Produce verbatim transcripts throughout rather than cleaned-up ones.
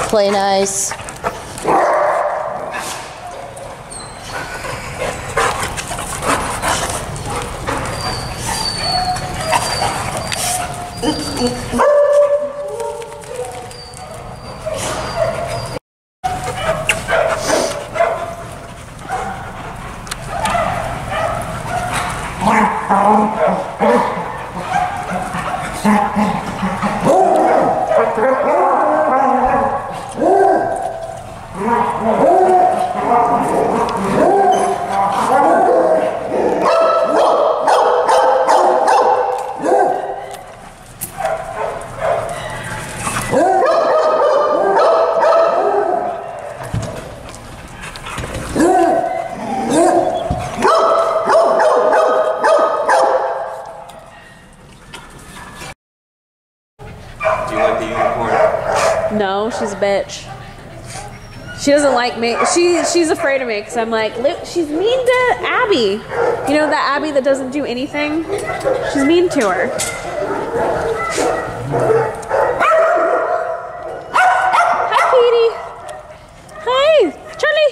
Play nice. No, she's a bitch. She doesn't like me. She she's afraid of me because I'm like, she's mean to Abby. You know that Abby that doesn't do anything? She's mean to her. Hi, Petey. Hi, Charlie.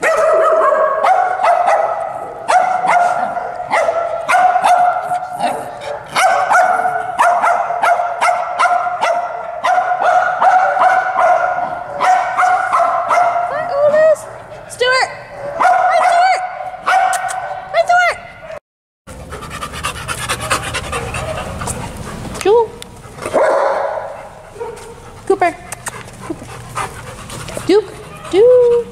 Cooper. Cooper. Duke. Duke.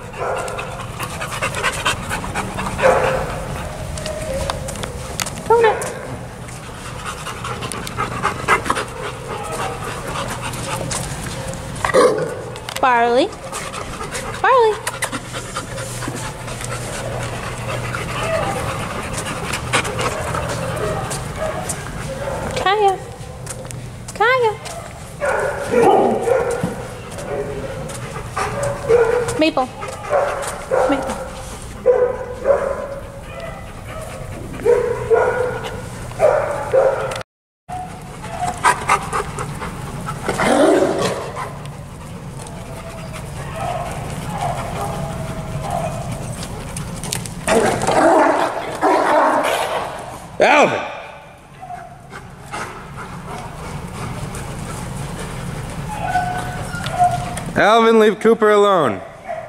Donut. Barley. Barley. Kaya. Kaya. Maple. Maple. Alvin! Alvin, leave Cooper alone.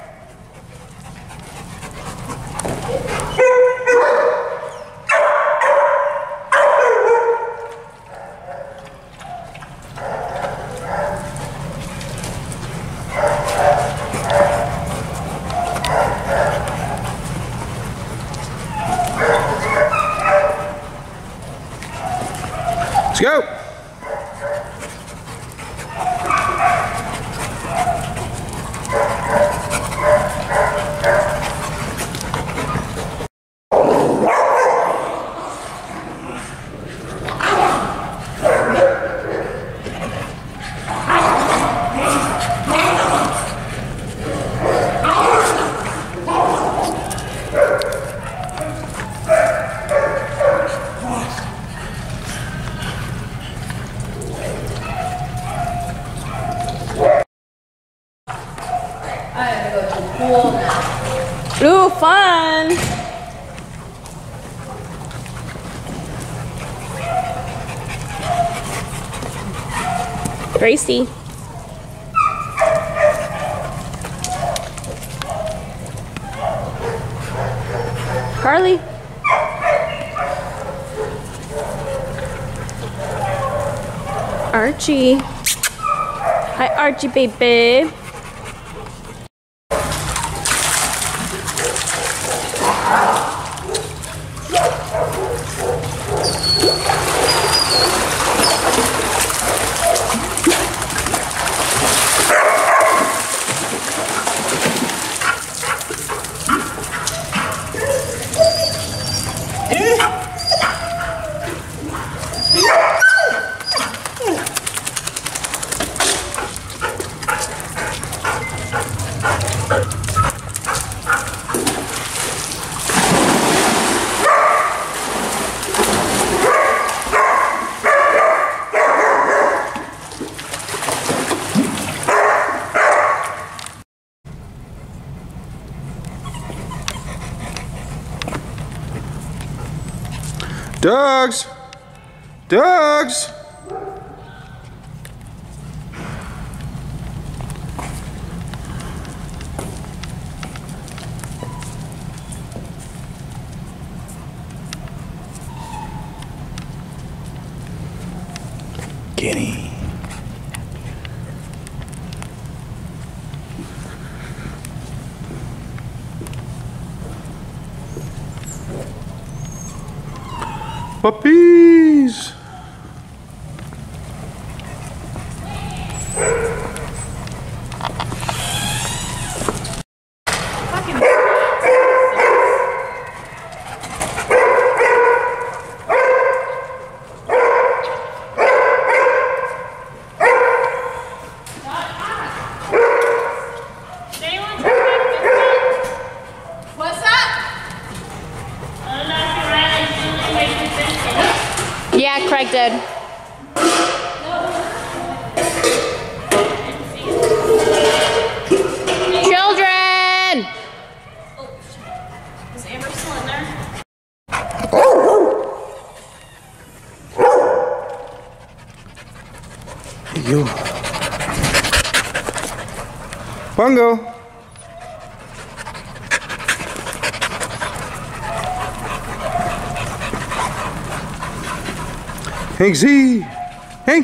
Let's go! Ooh, fun! Gracie. Carly. Archie. Hi, Archie, baby. Dogs! Dogs! Kenny. Puppies! Yeah, Craig did. Children! Is Amber still in there? You. Bungo. Hank Z! Hank!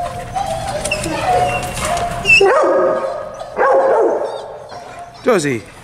Josie!